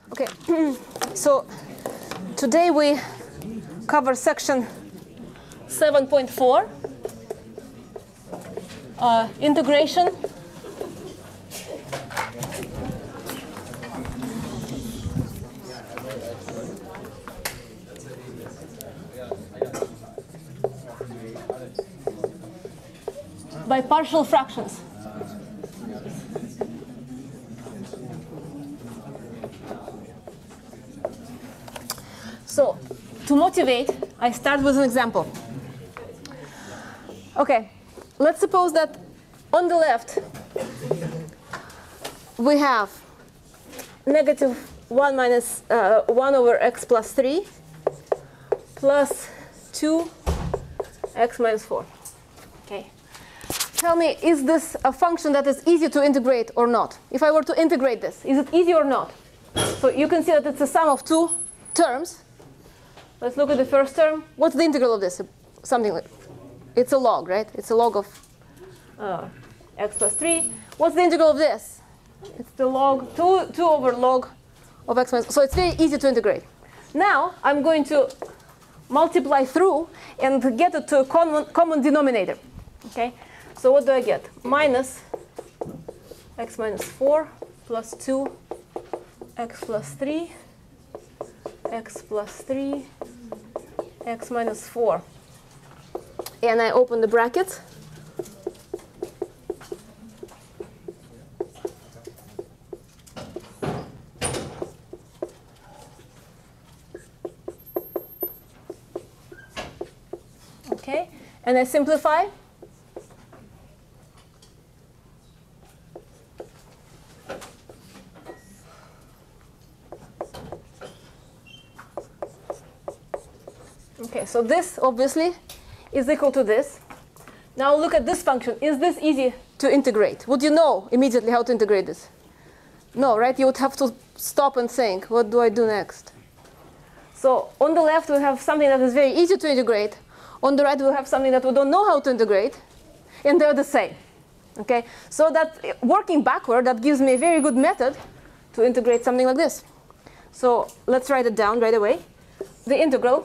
Okay, so today we cover section 7.4, integration. By partial fractions. So, to motivate, I start with an example. Okay, let's suppose that on the left we have negative 1 minus 1 over x plus 3 plus 2 x minus 4. Okay. Tell me, is this a function that is easy to integrate or not? If I were to integrate this, is it easy or not? So you can see that it's a sum of two terms. Let's look at the first term. What's the integral of this? Something like, it's a log, right? It's a log of x plus 3. What's the integral of this? It's the log, 2 over log of x minus. So it's very easy to integrate. Now I'm going to multiply through and get it to a common denominator. Okay? So what do I get? Minus x minus 4 plus 2 x plus 3 x plus 3 x minus 4. And I open the brackets. Okay, and I simplify. Okay, so this obviously is equal to this. Now look at this function. Is this easy to integrate? Would you know immediately how to integrate this? No, right? You would have to stop and think, what do I do next? So on the left we have something that is very easy to integrate. On the right we have something that we don't know how to integrate. And they're the same. Okay? So that working backward, that gives me a very good method to integrate something like this. So let's write it down right away. The integral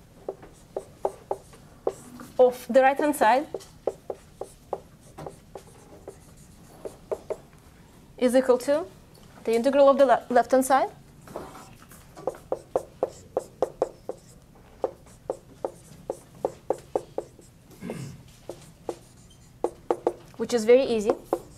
of the right-hand side is equal to the integral of the left-hand side which is very easy.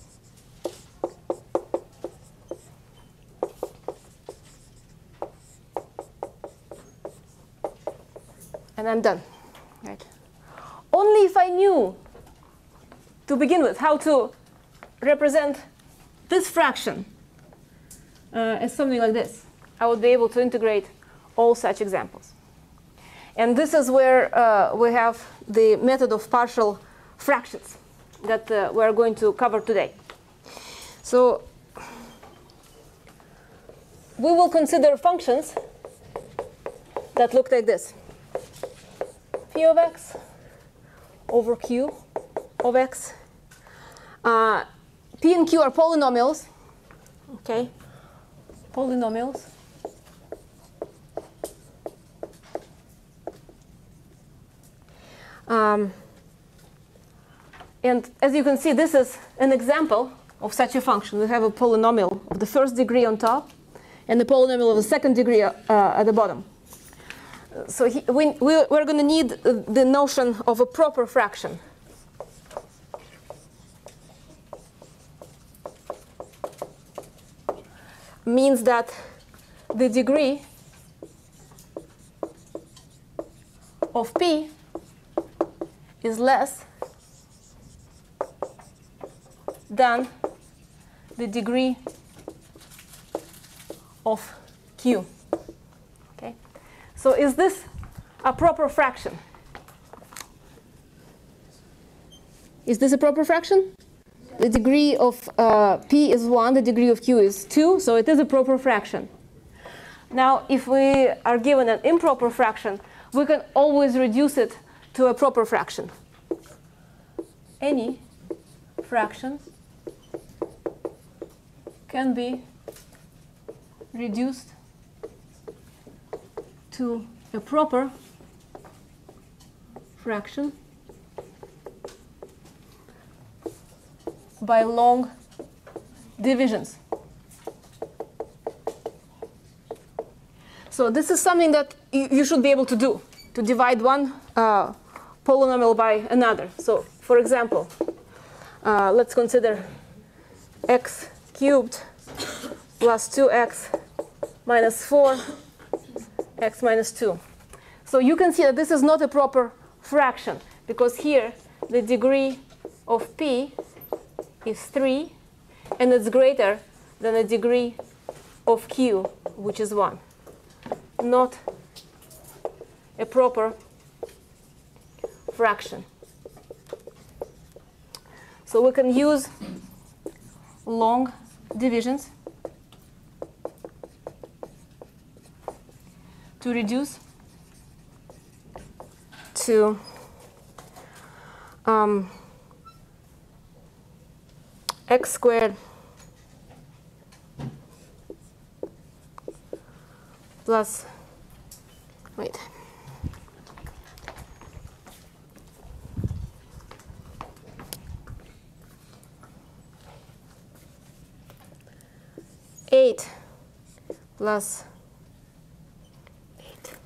And I'm done. Right. Only if I knew, to begin with, how to represent this fraction as something like this, I would be able to integrate all such examples. And this is where we have the method of partial fractions that we're going to cover today. So we will consider functions that look like this. P of x over q of x. P and q are polynomials. Okay, polynomials. And as you can see, this is an example of such a function. We have a polynomial of the first degree on top and the polynomial of the second degree at the bottom. So we're going to need the notion of a proper fraction. Means that the degree of p is less than the degree of q. Okay? So is this a proper fraction? Is this a proper fraction? The degree of p is 1, the degree of q is 2, so it is a proper fraction. Now, if we are given an improper fraction, we can always reduce it to a proper fraction. Any fraction can be reduced to a proper fraction by long divisions. So this is something that you should be able to do, to divide one polynomial by another. So for example, let's consider x cubed plus 2x minus 4 x minus 2. So you can see that this is not a proper fraction, because here the degree of p is 3, and it's greater than the degree of q, which is 1. Not a proper fraction. So we can use long divisions to reduce to x squared plus, wait, eight plus 8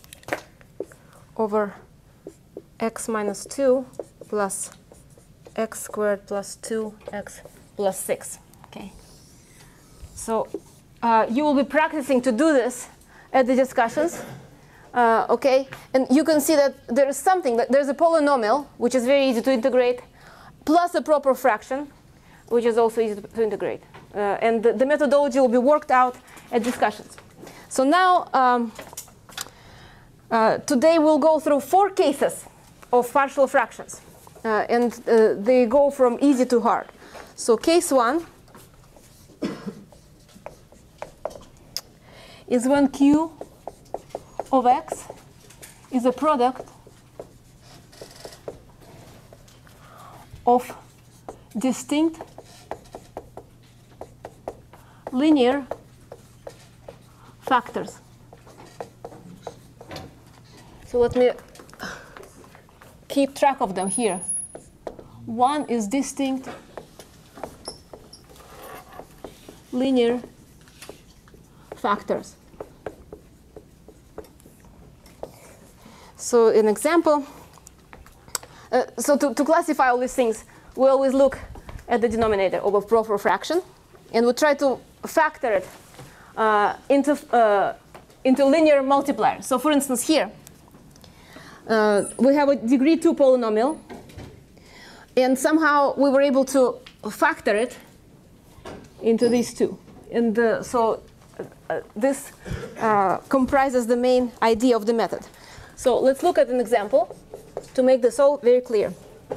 over x minus 2 plus x squared plus 2x plus 6. Okay. So you will be practicing to do this at the discussions. Okay, and you can see that there is something, that there's a polynomial, which is very easy to integrate, plus a proper fraction, which is also easy to integrate. And the methodology will be worked out at discussions. So now, today we'll go through 4 cases of partial fractions. And they go from easy to hard. So case 1 is when q of x is a product of distinct linear factors. So let me keep track of them here. One is distinct linear factors. So an example, so to classify all these things, we always look at the denominator of a proper fraction, and we try to factor it into linear multiplier. So for instance here, we have a degree 2 polynomial, and somehow we were able to factor it into these two. And so this comprises the main idea of the method. So let's look at an example to make this all very clear.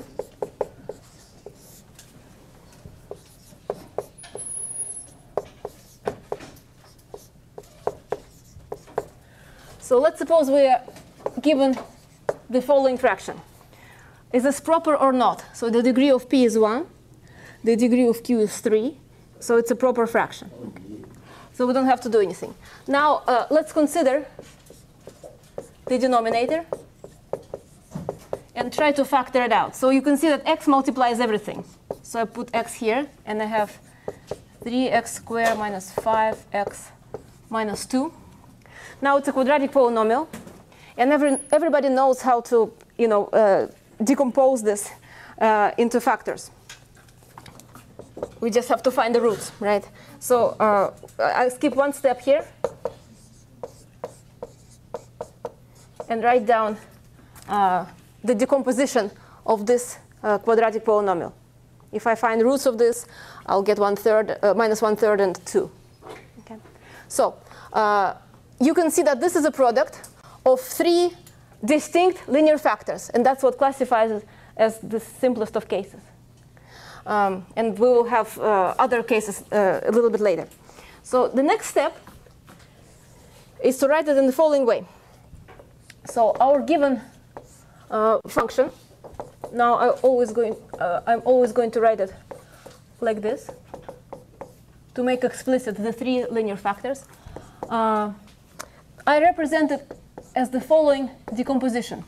So let's suppose we are given the following fraction. Is this proper or not? So the degree of p is 1. The degree of q is 3. So it's a proper fraction. Okay. So we don't have to do anything. Now let's consider the denominator and try to factor it out. So you can see that x multiplies everything. So I put x here, and I have 3x squared minus 5x minus 2. Now it's a quadratic polynomial, and everybody knows how to, decompose this into factors. We just have to find the roots, right? So I'll skip one step here and write down the decomposition of this quadratic polynomial. If I find roots of this, I'll get minus 1/3 and 2. Okay. So you can see that this is a product of 3 distinct linear factors, and that's what classifies it as the simplest of cases. And we will have other cases a little bit later. So the next step is to write it in the following way. So our given function, now I'm always going to write it like this to make explicit the 3 linear factors. I represented as the following decomposition.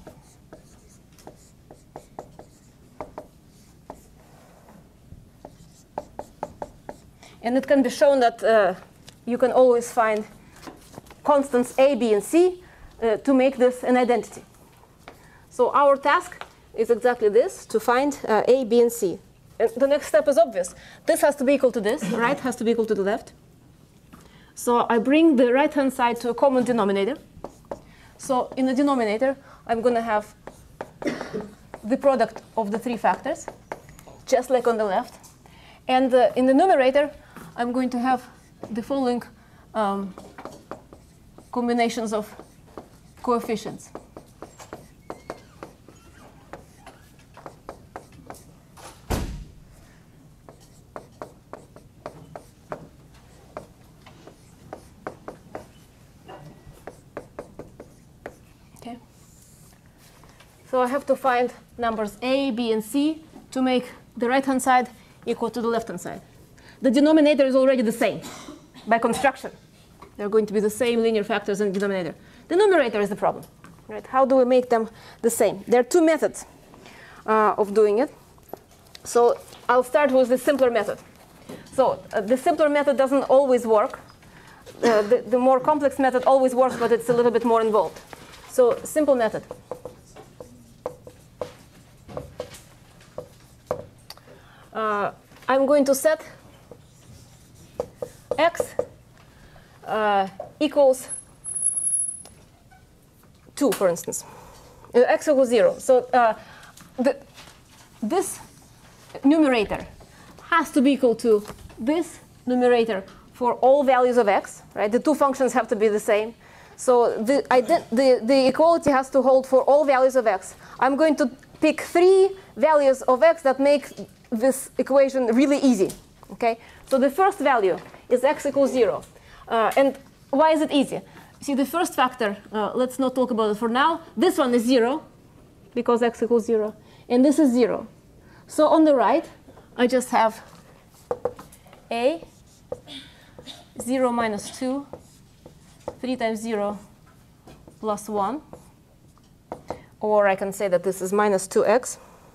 And it can be shown that you can always find constants A, B, and C to make this an identity. So our task is exactly this, to find A, B, and C. And the next step is obvious. This has to be equal to this, right? Has to be equal to the left. So I bring the right-hand side to a common denominator. So in the denominator, I'm going to have the product of the three factors, just like on the left. And in the numerator, I'm going to have the following combinations of coefficients. Okay. So I have to find numbers A, B, and C to make the right-hand side equal to the left-hand side. The denominator is already the same by construction. They're going to be the same linear factors in the denominator. The numerator is the problem, right? How do we make them the same? There are two methods of doing it. So I'll start with the simpler method. So the simpler method doesn't always work. The more complex method always works, but it's a little bit more involved. So simple method. I'm going to set x equals 2, for instance. X equals 0. So this numerator has to be equal to this numerator for all values of x, right? The two functions have to be the same. So the equality has to hold for all values of x. I'm going to pick 3 values of x that make this equation really easy. Okay? So the first value is x equals 0. And why is it easy? See, the first factor, let's not talk about it for now. This one is 0, because x equals 0. And this is 0. So on the right, I just have a 0 minus 2, 3 times 0 plus 1. Or I can say that this is minus 2x,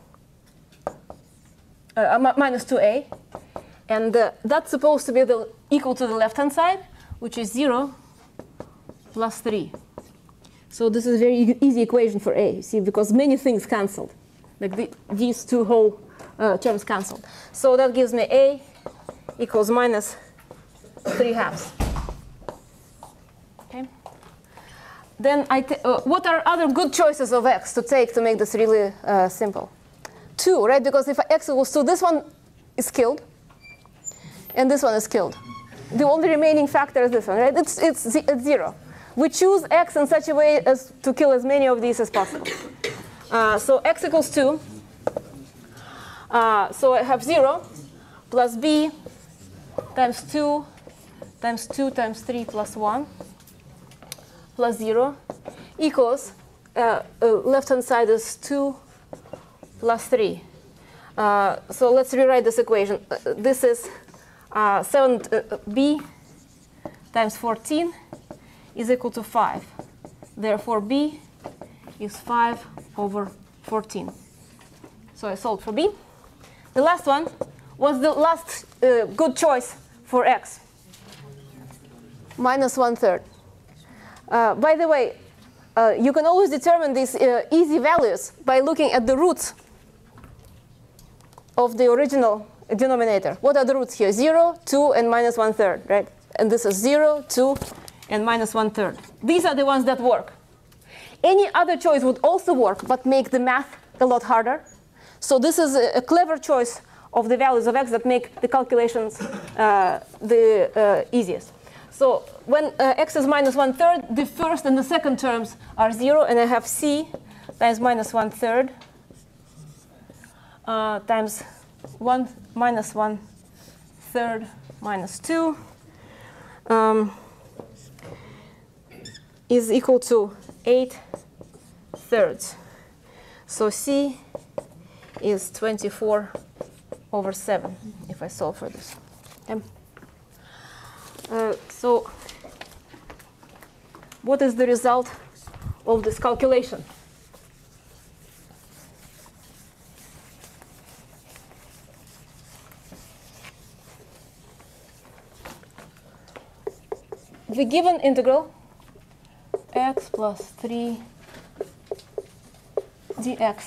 minus 2a. And that's supposed to be equal to the left-hand side, which is 0 plus 3. So this is a very easy equation for a, see, because many things canceled. Like these two whole terms canceled. So that gives me a equals minus 3/2. Okay. Then what are other good choices of x to take to make this really simple? 2, right? Because if x equals 2, this one is killed. And this one is killed. The only remaining factor is this one, right? It's 0. We choose x in such a way as to kill as many of these as possible. So x equals 2. So I have 0 plus b times 2 times 2 times 3 plus 1 plus 0 equals, left-hand side is 2 plus 3. So let's rewrite this equation. This is 7b times 14 is equal to 5. Therefore, b is 5 over 14. So I solved for b. The last one was the last good choice for x, minus 1/3. By the way, you can always determine these easy values by looking at the roots of the original denominator. What are the roots here? 0, 2, and minus 1/3, right? And this is 0, 2, and minus 1/3. These are the ones that work. Any other choice would also work, but make the math a lot harder. So this is a clever choice of the values of x that make the calculations the easiest. So when x is minus 1/3, the first and the second terms are 0, and I have c times minus 1/3 times 1 minus 1/3 minus 2 is equal to 8/3. So c is 24 over 7 if I solve for this. Okay. So what is the result of this calculation. The given integral x plus 3 dx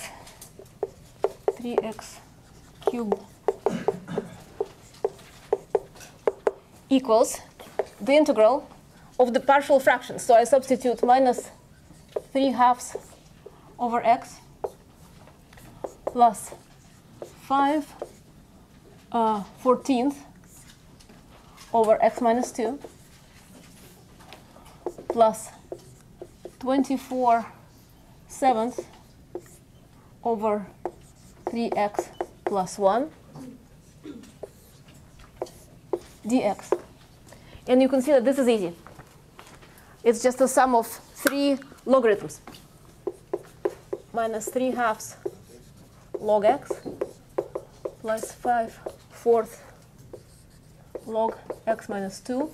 3x cubed equals the integral of the partial fractions. So I substitute minus 3/2 over x plus 5/14 over x minus 2 plus 24/7 over 3x plus 1 dx. And you can see that this is easy. It's just a sum of 3 logarithms. Minus 3/2 log x plus 5/4 log x minus 2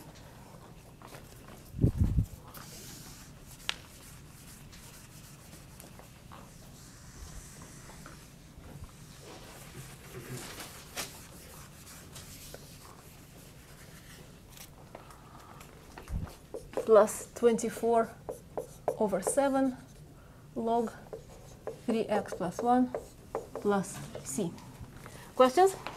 plus 24/7 log 3x plus 1 plus c. Questions? Should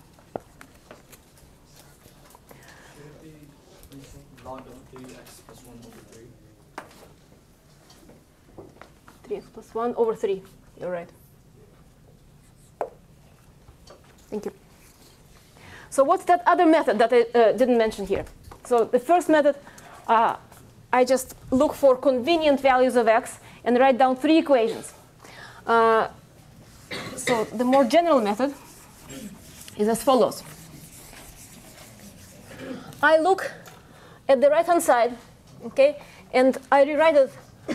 it be log of 3x plus 1 over 3? 3x plus 1 over 3. You're right. Thank you. So what's that other method that I didn't mention here? So the first method, I just look for convenient values of x and write down 3 equations. So the more general method is as follows. I look at the right-hand side, okay, and I rewrite it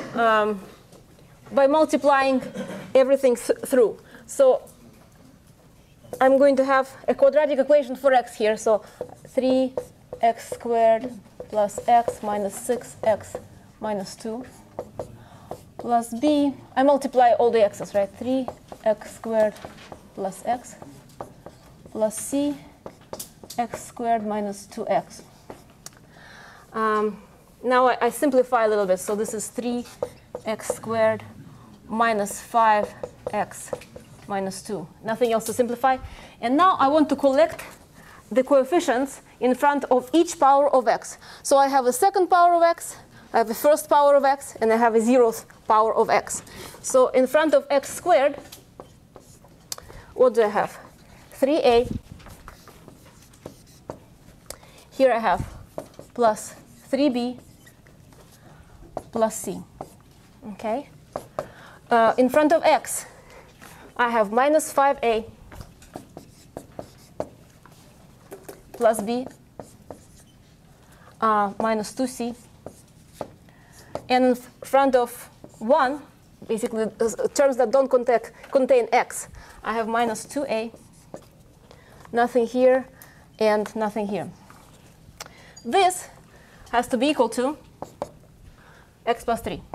by multiplying everything through. So I'm going to have a quadratic equation for x here. So 3x squared plus x minus 6x minus 2 plus b. I multiply all the x's, right? 3x squared plus x plus c x squared minus 2x. Now I simplify a little bit. So this is 3x squared minus 5x minus 2. Nothing else to simplify. And now I want to collect the coefficients in front of each power of x. So I have a second power of x, I have a first power of x, and I have a 0th power of x. So in front of x squared, what do I have? 3a. Here I have plus 3b plus c. Okay. In front of x, I have minus 5a plus b minus 2c. And in front of 1, basically terms that don't contain x, I have minus 2a, nothing here, and nothing here. This has to be equal to x plus 3.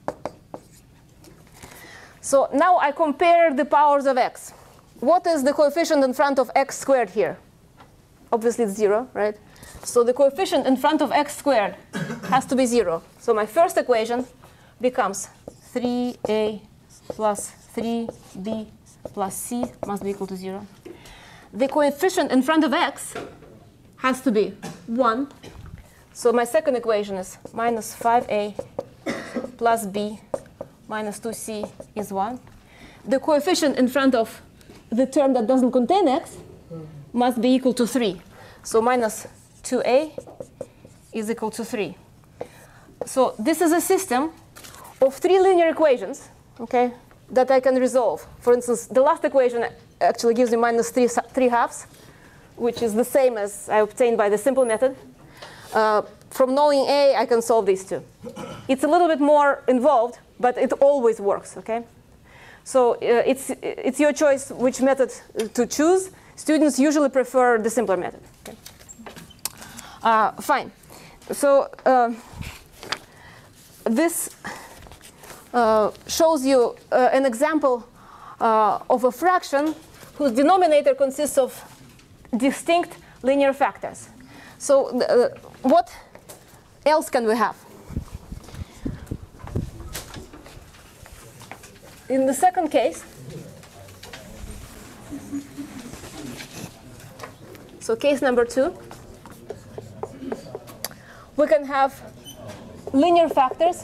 So now I compare the powers of x. What is the coefficient in front of x squared here? Obviously it's 0, right? So the coefficient in front of x squared has to be 0. So my first equation becomes 3a plus 3b plus c must be equal to 0. The coefficient in front of x has to be 1. So my second equation is minus 5a plus b minus 2c is 1. The coefficient in front of the term that doesn't contain x must be equal to 3. So minus 2a is equal to 3. So this is a system of 3 linear equations, okay, that I can resolve. For instance, the last equation actually gives me minus 3/2, which is the same as I obtained by the simple method. From knowing a, I can solve these two. It's a little bit more involved, but it always works, okay? So it's your choice which method to choose. Students usually prefer the simpler method. Okay? Fine. So this shows you an example of a fraction whose denominator consists of distinct linear factors. So what else can we have? In the second case, so case number 2, we can have linear factors,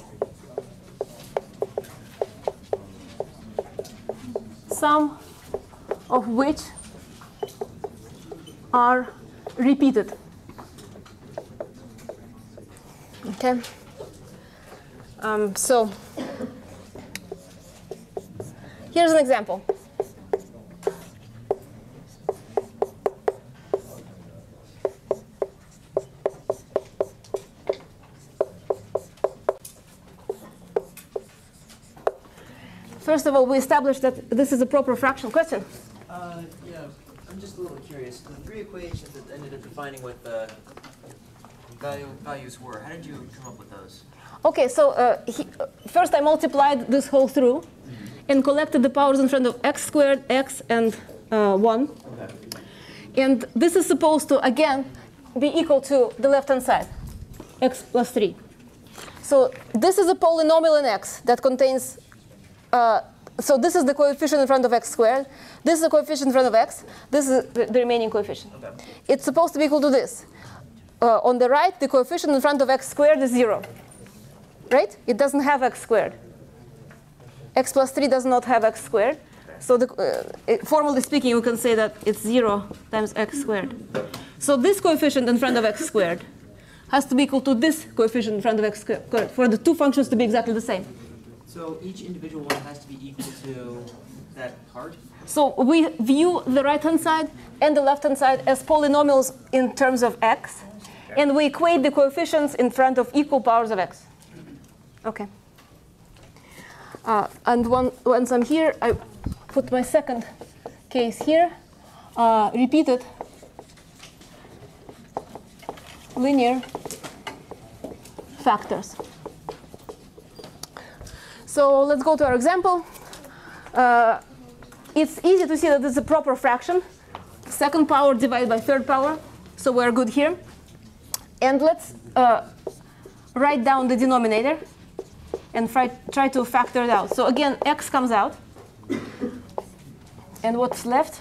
some of which are repeated. Okay. So here's an example. First of all, we established that this is a proper fraction. Question? Yeah, I'm just a little curious. The three equations that ended up defining what the values were, how did you come up with those? Okay, so first I multiplied this whole through and collected the powers in front of x squared, x, and 1. Okay. And this is supposed to, again, be equal to the left-hand side, x plus 3. So this is a polynomial in x that contains, so this is the coefficient in front of x squared. This is the coefficient in front of x. This is the remaining coefficient. Okay. It's supposed to be equal to this. On the right, the coefficient in front of x squared is 0. Right? It doesn't have x squared. X plus 3 does not have x squared. So formally speaking, we can say that it's 0 times x squared. So this coefficient in front of x squared has to be equal to this coefficient in front of x squared for the two functions to be exactly the same. So each individual one has to be equal to that part? So we view the right-hand side and the left-hand side as polynomials in terms of x. Okay. And we equate the coefficients in front of equal powers of x. Okay. And once I'm here, I put my second case here, repeated linear factors. So let's go to our example. It's easy to see that this is a proper fraction. Second power divided by third power. So we're good here. And let's write down the denominator and try to factor it out. So again, x comes out. And what's left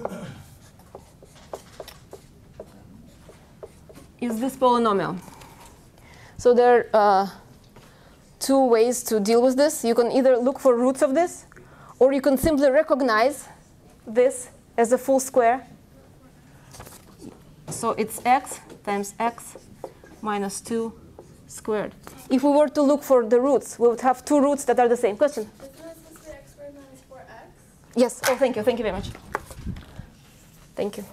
is this polynomial. So there are two ways to deal with this. You can either look for roots of this, or you can simply recognize this as a full square. So it's x times x minus 2 squared. If we were to look for the roots, we would have two roots that are the same. Question? Isn't this supposed to be x squared minus 4x? Yes. Oh, thank you. Thank you very much. Thank you.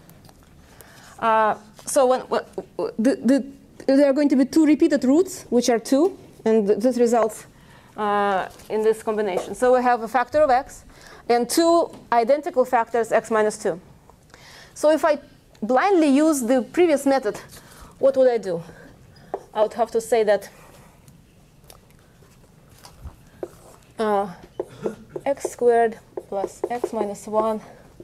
So there are going to be two repeated roots, which are 2, and this results in this combination. So we have a factor of x and two identical factors, x minus 2. So if I blindly use the previous method, what would I do? I would have to say that x squared plus x minus 1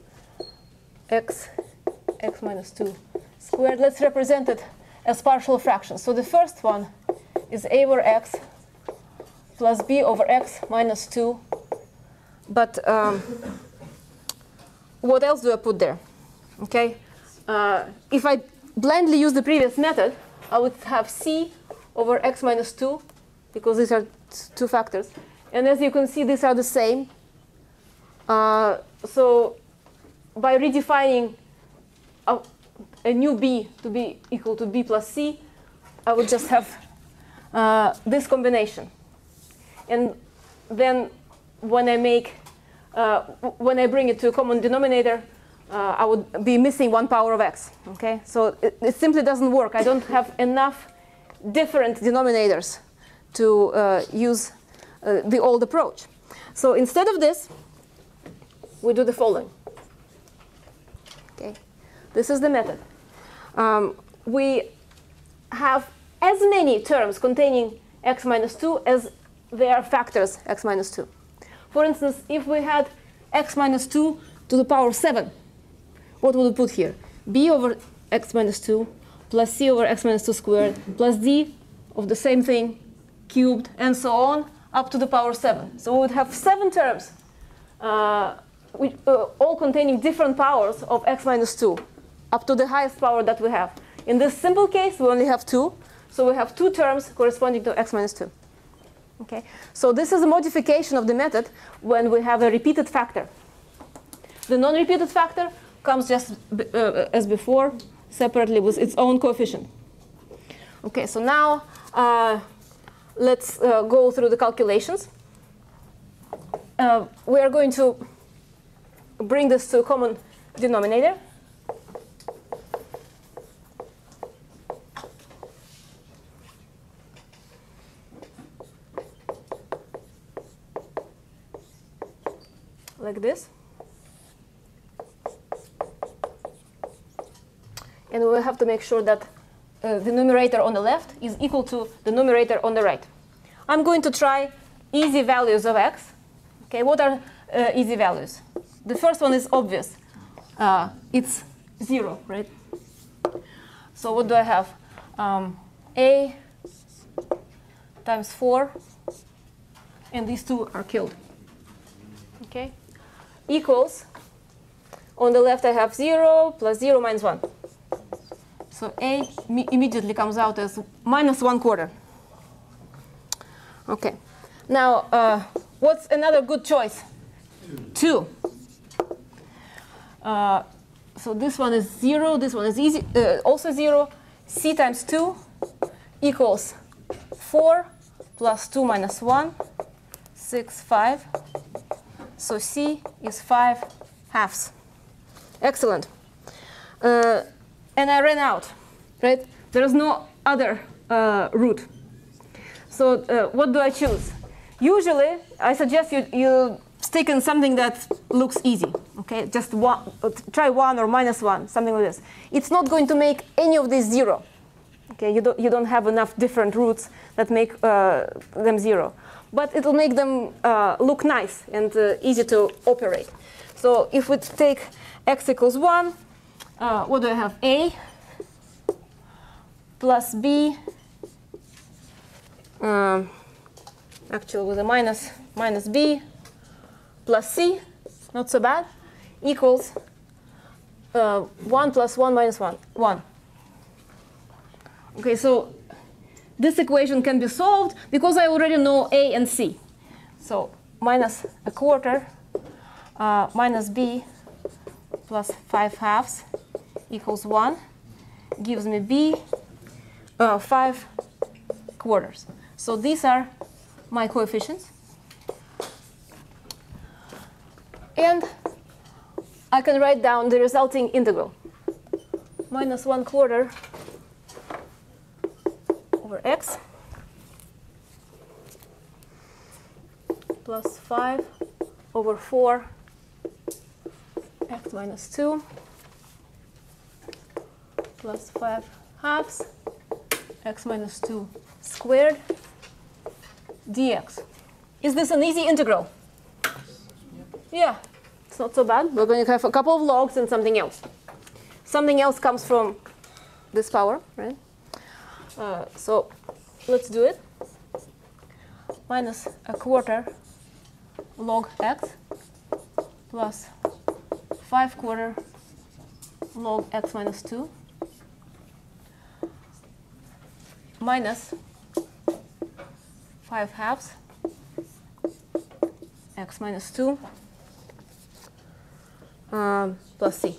x minus 2 squared. Let's represent it as partial fractions. So the first one is a over x plus b over x minus 2. But what else do I put there? Okay. If I blindly use the previous method, I would have c over x minus 2, because these are two factors. And as you can see, these are the same. So by redefining a new b to be equal to b plus c, I would just have this combination. And then when I bring it to a common denominator, I would be missing 1 power of x. Okay, so it simply doesn't work. I don't have enough different denominators to use the old approach. So instead of this, we do the following. Okay, this is the method. We have as many terms containing x minus 2 as they are factors x minus 2. For instance, if we had x minus 2 to the power 7, what would we put here? b over x minus 2 plus c over x minus 2 squared plus d of the same thing cubed and so on up to the power 7. So we would have 7 terms all containing different powers of x minus 2 up to the highest power that we have. In this simple case, we only have 2. So we have 2 terms corresponding to x minus 2. Okay? So this is a modification of the method when we have a repeated factor. The non-repeated factor comes just as before, separately with its own coefficient. Okay, so now let's go through the calculations. We are going to bring this to a common denominator. Like this. And we have to make sure that the numerator on the left is equal to the numerator on the right. I'm going to try easy values of x. Okay, what are easy values? The first one is obvious. It's 0, right? So what do I have? A times 4, and these two are killed. Okay, equals, on the left I have 0 plus 0 minus 1. So A immediately comes out as minus 1/4. Okay. Now, what's another good choice? 2. So this one is 0. This one is easy, also 0. C times 2 equals 4 plus 2 minus 1, 6, 5. So C is 5/2. Excellent. And I ran out, right? There is no other root. So what do I choose? Usually, I suggest you stick in something that looks easy. Okay, just try 1 or minus 1, something like this. It's not going to make any of these 0. Okay, you don't have enough different roots that make them 0. But it will make them look nice and easy to operate. So if we take x equals 1, what do I have? A plus b, actually with a minus b plus c, not so bad, equals 1 plus 1 minus 1, 1. Okay, so this equation can be solved because I already know a and c. So minus 1/4 minus b plus 5/2 equals 1 gives me b 5/4. So these are my coefficients. And I can write down the resulting integral. Minus 1/4 over x plus 5 over 4 x minus 2 plus 5/2 x minus 2 squared dx. Is this an easy integral? Yeah, it's not so bad. We're going to have a couple of logs and something else. Something else comes from this power, right? So let's do it. Minus 1/4 log x plus 5/4 log x minus 2 minus 5/2 x minus 2 plus c.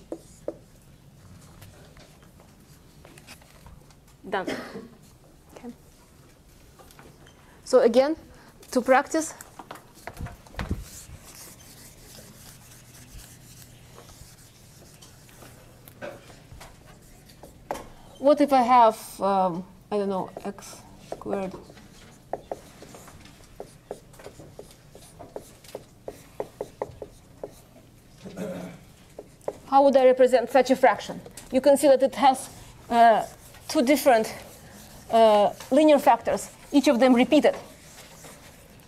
Done. Okay. So again, to practice, what if I have, I don't know, x squared how would I represent such a fraction? You can see that it has two different linear factors, each of them repeated.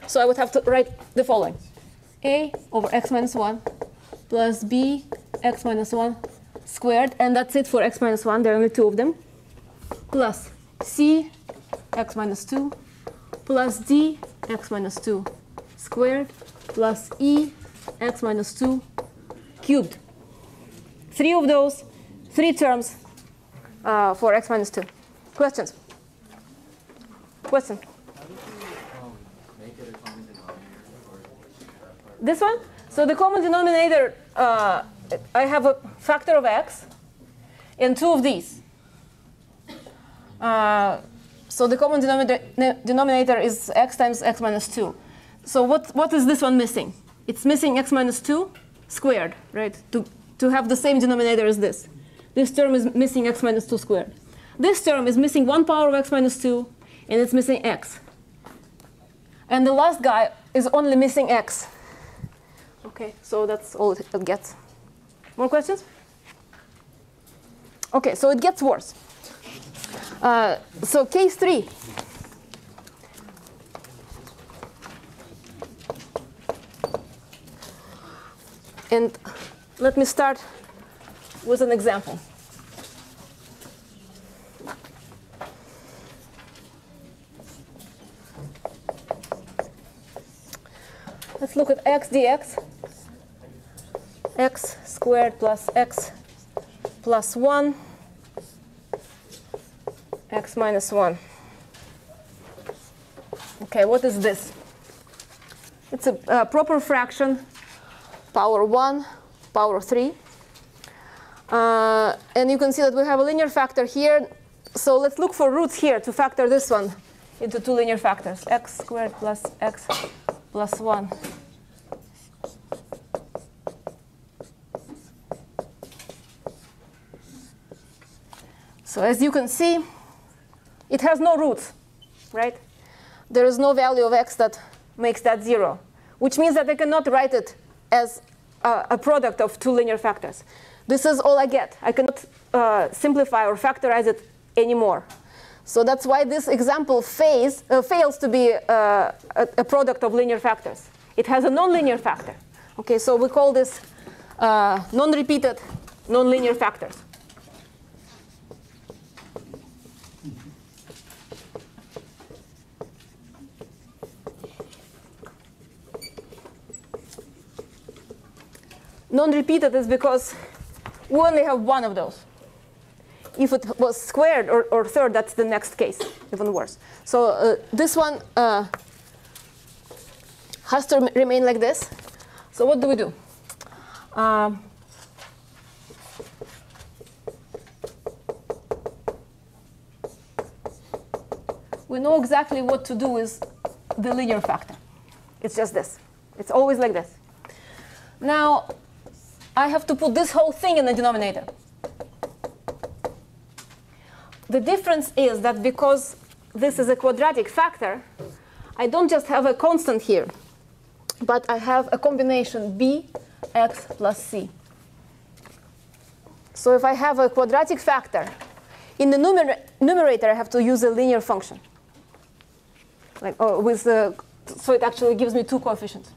So I would have to write the following. A over x minus 1 plus b x minus 1 squared, and that's it for x minus 1, there are only two of them, plus c x minus 2 plus d x minus 2 squared plus e x minus 2 cubed. Three of those, three terms for x minus 2. Questions? Question? How did you make it a common denominator for that part? This one? So the common denominator, I have a factor of x and two of these. So the common denominator is x times x minus 2. So what is this one missing? It's missing x minus 2 squared, right? To have the same denominator as this. This term is missing x minus 2 squared. This term is missing 1 power of x minus 2, and it's missing x. And the last guy is only missing x. Okay, so that's all it gets. More questions? Okay, so it gets worse. So case 3. And let me start with an example. Let's look at x dx. X squared plus x plus 1, x minus 1. Okay, what is this? It's a proper fraction, power 1, power 3. And you can see that we have a linear factor here. So let's look for roots here to factor this one into two linear factors, x squared plus x plus 1. So as you can see, it has no roots, right? There is no value of x that makes that 0, which means that I cannot write it as a product of two linear factors. This is all I get. I cannot simplify or factorize it anymore. So that's why this example fails to be a product of linear factors. It has a nonlinear factor. Okay, so we call this non-repeated nonlinear factors. Non-repeated is because we only have one of those. If it was squared or third, that's the next case, even worse. So this one has to remain like this. So what do we do? We know exactly what to do with the linear factor. It's just this. It's always like this. Now, I have to put this whole thing in the denominator. The difference is that because this is a quadratic factor, I don't just have a constant here, but I have a combination b x plus c. So if I have a quadratic factor, in the numerator I have to use a linear function. So it actually gives me two coefficients.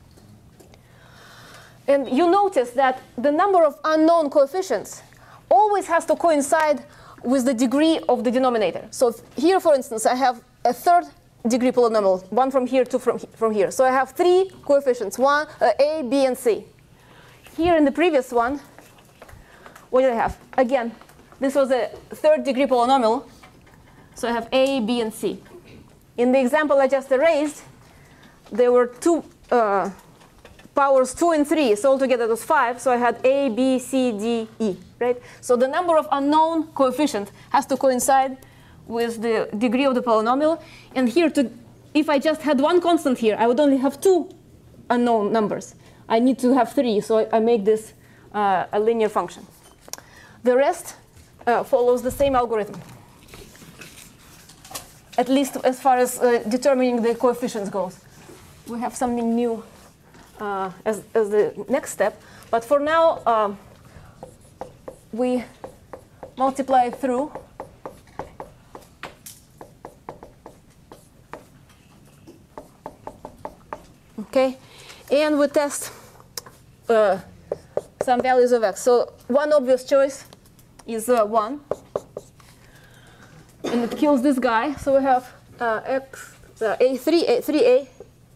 And you notice that the number of unknown coefficients always has to coincide with the degree of the denominator. So here, for instance, I have a third degree polynomial, one from here, two from here. So I have three coefficients, one, a, b, and c. Here in the previous one, what did I have? Again, this was a third degree polynomial. So I have a, b, and c. In the example I just erased, there were two powers 2 and 3, so altogether it was 5. So I had a, b, c, d, e, right? So the number of unknown coefficient has to coincide with the degree of the polynomial. And here, if I just had one constant here, I would only have two unknown numbers. I need to have 3, so I make this a linear function. The rest follows the same algorithm, at least as far as determining the coefficients goes. We have something new as the next step. But for now, we multiply through. Okay, and we test some values of x. So one obvious choice is 1, and it kills this guy. So we have x a3a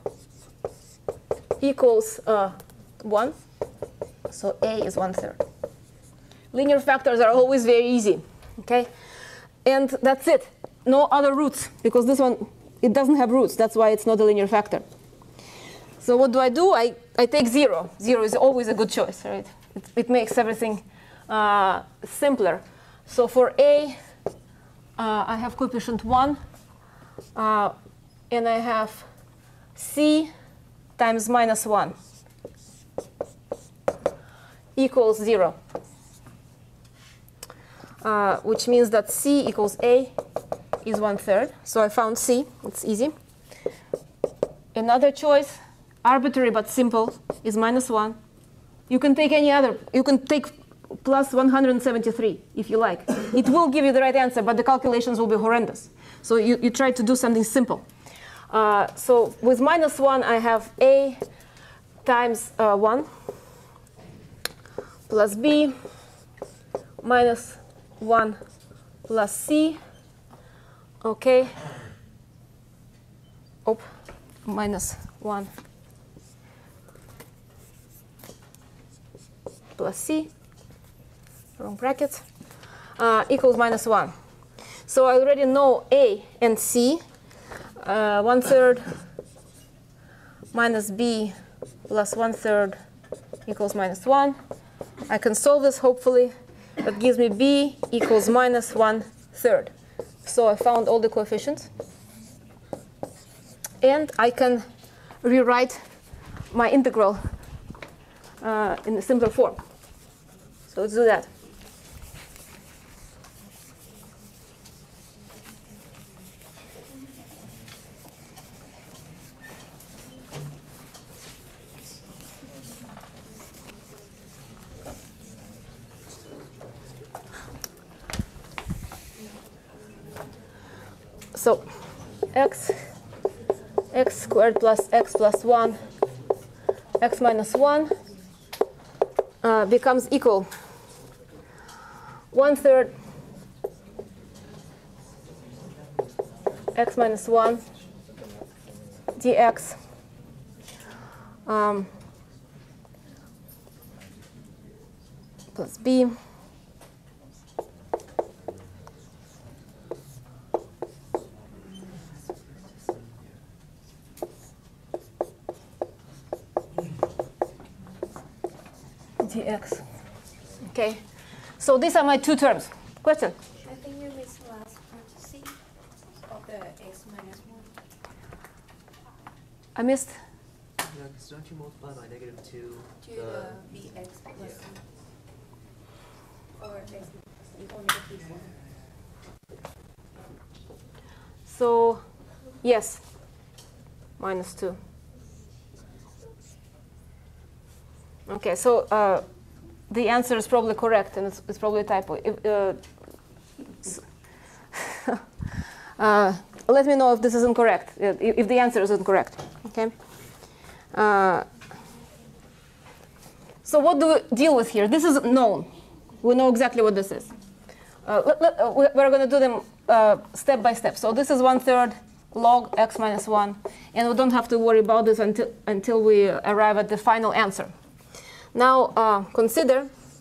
equals 1. So a is 1/3. Linear factors are always very easy. Okay, and that's it. No other roots, because this one, it doesn't have roots. That's why it's not a linear factor. So what do? I take 0. 0 is always a good choice, right? It makes everything simpler. So for a, I have coefficient 1, and I have c times -1 equals 0, which means that c equals a is 1/3. So I found c. It's easy. Another choice, arbitrary but simple, is -1. You can take any other. You can take plus 173 if you like. It will give you the right answer, but the calculations will be horrendous. So you try to do something simple. So with -1, I have a times 1 plus b minus 1 plus c. Okay. Minus 1 plus c, wrong brackets, equals -1. So I already know a and c. 1/3 minus b plus 1/3 equals -1. I can solve this, hopefully. That gives me b equals -1/3. So I found all the coefficients. And I can rewrite my integral in a simpler form. So let's do that. So x squared plus x plus 1, x minus 1 becomes equal 1/3 x minus 1 dx plus b dx. Okay, so these are my two terms. Question? I think you missed the last part, C of the x minus 1. I missed. Yeah, because don't you multiply by -2 To the bx plus c. Or x equal -1. So, yes, -2. Okay, so the answer is probably correct, and it's probably a typo. Let me know if this is incorrect, if the answer is incorrect. Okay. So what do we deal with here? This is known. We know exactly what this is. We're going to do them step by step. So this is 1/3 log x minus 1, and we don't have to worry about this until we arrive at the final answer. Now consider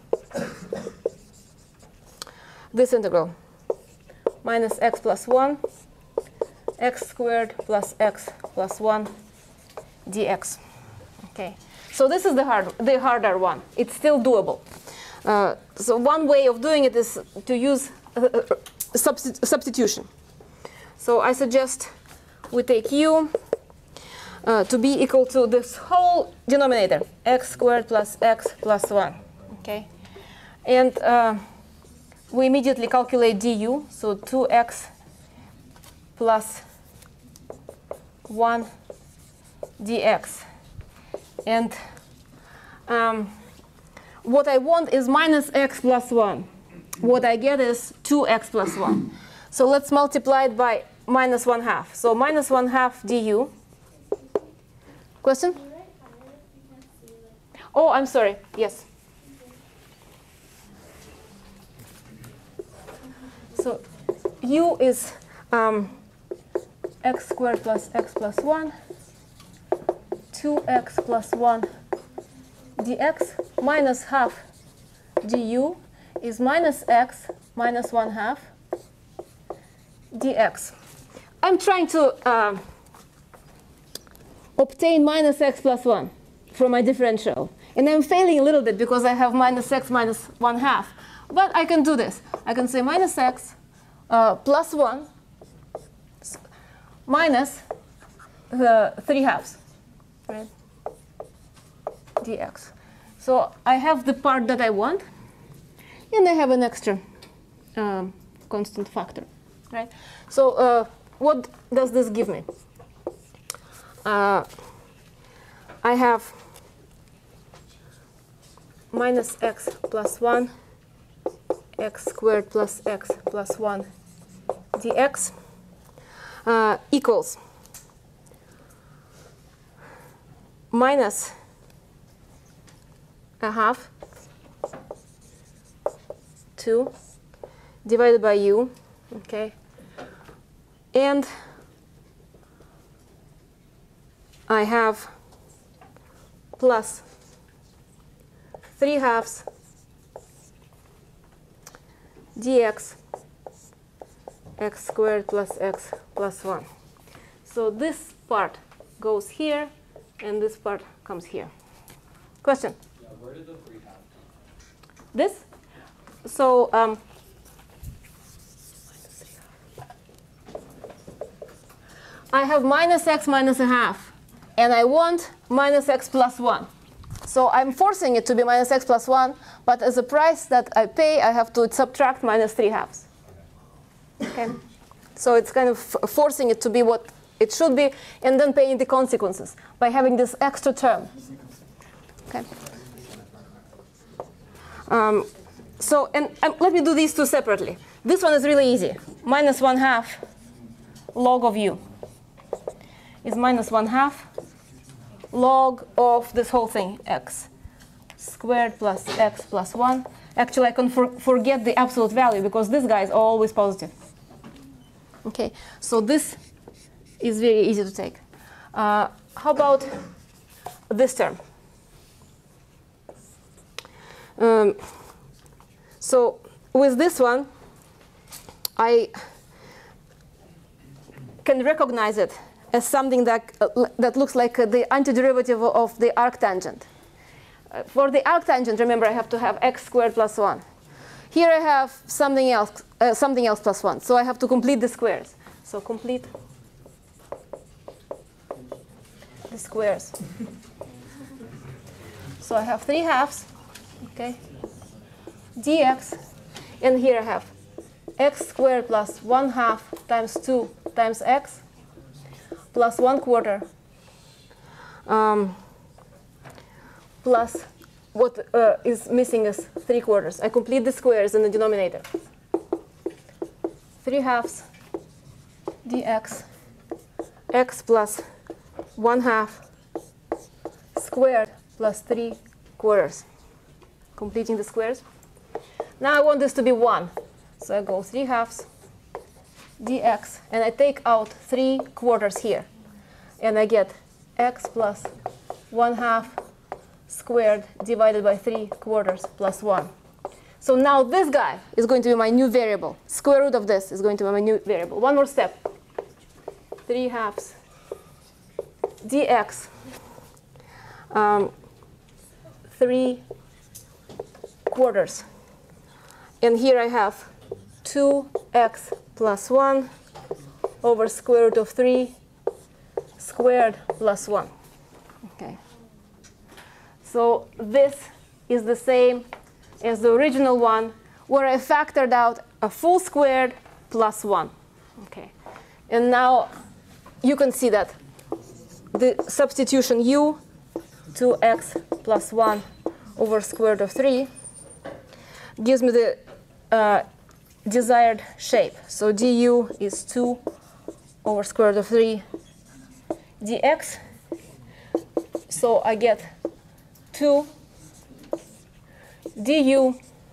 this integral, minus x plus 1, x squared plus x plus 1 dx. Okay, so this is the harder one. It's still doable. So one way of doing it is to use substitution. So I suggest we take u to be equal to this whole denominator, x squared plus x plus 1. Okay, and we immediately calculate du, so 2x plus 1 dx. And what I want is minus x plus 1. What I get is 2x plus 1. So let's multiply it by minus 1/2. So minus 1/2 du Question? Oh, I'm sorry. Yes. So u is x squared plus x plus 1, 2x plus 1 dx minus half du is minus x minus 1/2 dx. I'm trying to obtain minus x plus 1 from my differential. And I'm failing a little bit because I have minus x minus 1/2. But I can do this. I can say minus x plus 1 minus the 3/2, right? dx. So I have the part that I want, and I have an extra constant factor, right? So what does this give me? I have minus x plus 1, x squared plus x plus 1 dx equals minus 1/2 2 divided by u, okay, and I have plus 3/2 dx x squared plus x plus 1. So this part goes here, and this part comes here. Question? Yeah, where did the 3/2 come from? This? So I have minus x minus 1/2, and I want minus x plus 1. So I'm forcing it to be minus x plus 1, but as a price that I pay, I have to subtract minus 3/2. Okay? So it's kind of forcing it to be what it should be, and then paying the consequences by having this extra term. Okay? So let me do these two separately. This one is really easy. Minus 1/2 log of u is minus 1/2 log of this whole thing, x squared plus x plus 1. Actually, I can forget the absolute value because this guy is always positive. Okay, so this is very easy to take. How about this term? So with this one, I can recognize it as something that looks like the antiderivative of the arctangent. For the arctangent, remember, I have to have x squared plus 1. Here I have something else plus 1. So I have to complete the squares. So complete the squares. So I have 3/2, okay, dx. And here I have x squared plus 1/2 times 2 times x plus 1/4 plus what is missing is 3/4. I complete the squares in the denominator. 3/2 dx x plus 1/2 squared plus 3/4. Completing the squares. Now I want this to be 1. So I go 3/2 dx, and I take out 3/4 here. And I get x plus 1/2 squared divided by 3/4 plus 1. So now this guy is going to be my new variable. Square root of this is going to be my new variable. One more step. 3/2 dx 3/4. And here I have 2x plus 1 over square root of 3 squared plus 1. Okay. So this is the same as the original one, where I factored out a full squared plus 1. Okay. And now you can see that the substitution u, 2x plus 1 over square root of 3, gives me the desired shape. So du is 2 over square root of 3 dx. So I get 2 du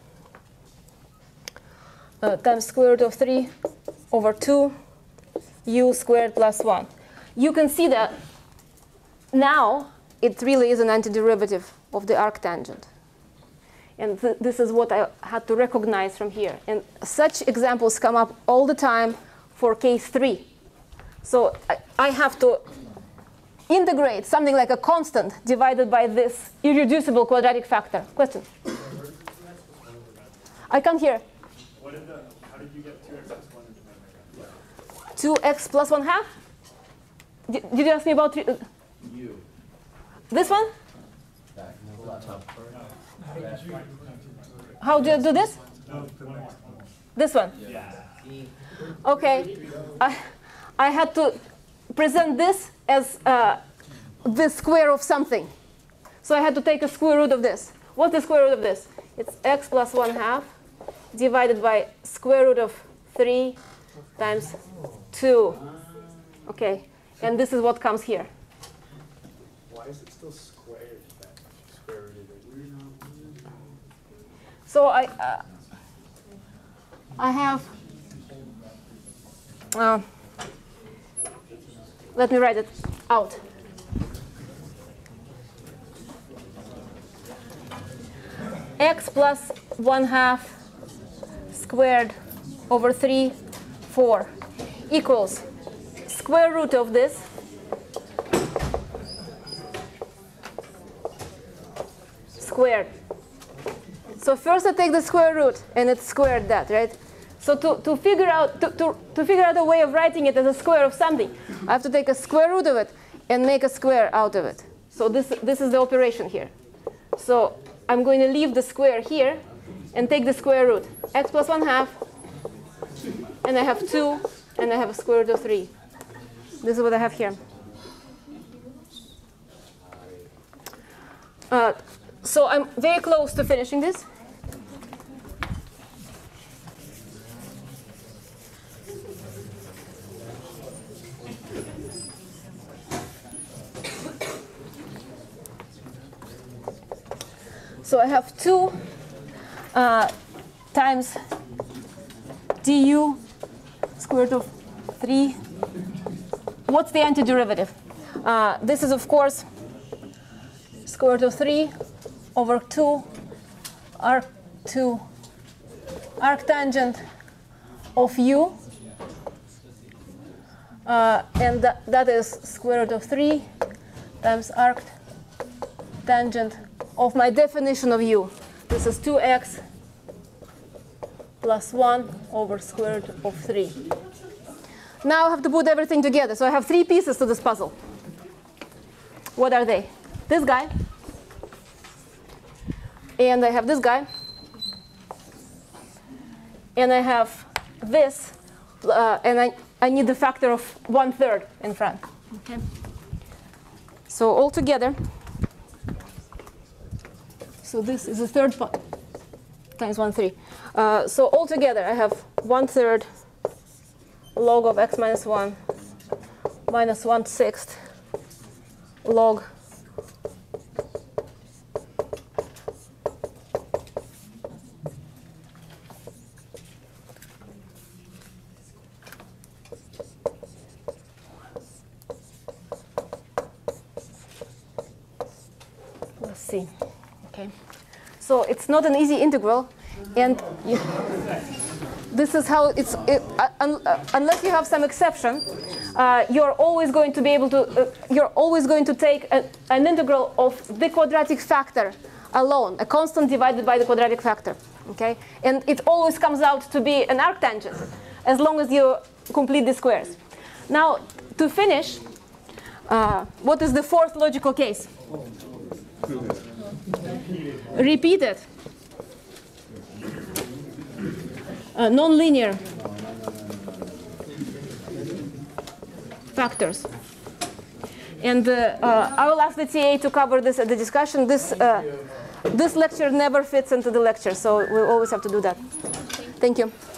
times square root of 3 over 2 u squared plus 1. You can see that now it really is an antiderivative of the arctangent. And this is what I had to recognize from here. And such examples come up all the time for case 3. So I have to integrate something like a constant divided by this irreducible quadratic factor. Question? I can't hear. How did you get 2x plus 1 divided by 2x plus 1 half? Did you ask me about U. this one? Back. No, laptop. How do you do this? This one? Yeah. Okay. I had to present this as the square of something. So I had to take a square root of this. What's the square root of this? It's x plus 1 half divided by square root of 3 times 2. Okay. And this is what comes here. Why is it still squared? That square root of it? So I have, let me write it out. X plus 1 half squared over 3, 4 equals square root of this squared. So first I take the square root, and it's squared that, right? So to figure out a way of writing it as a square of something, I have to take a square root of it and make a square out of it. So this is the operation here. So I'm going to leave the square here and take the square root. X plus 1 half, and I have 2, and I have a square root of 3. This is what I have here. So I'm very close to finishing this. So I have 2 times du square root of 3. What's the antiderivative? This is, of course, square root of 3 over 2 arctangent of u. And that is square root of 3 times arctangent of my definition of u. This is 2x plus 1 over square root of 3. Now I have to put everything together. So I have 3 pieces to this puzzle. What are they? This guy. And I have this guy. And I have this. And I need the factor of 1/3 in front. Okay. So all together. So this is the third part times 1/3. So altogether, I have 1/3 log of x minus 1 minus 1/6 log let's see. Okay. So it's not an easy integral, and this is how unless you have some exception, you're always going to be able to. You're always going to take an integral of the quadratic factor alone, a constant divided by the quadratic factor. Okay, and it always comes out to be an arctangent, as long as you complete the squares. Now, to finish, what is the fourth logical case? Repeated nonlinear factors. And I will ask the TA to cover this at the discussion. This lecture never fits into the lecture, so we'll always have to do that. Thank you.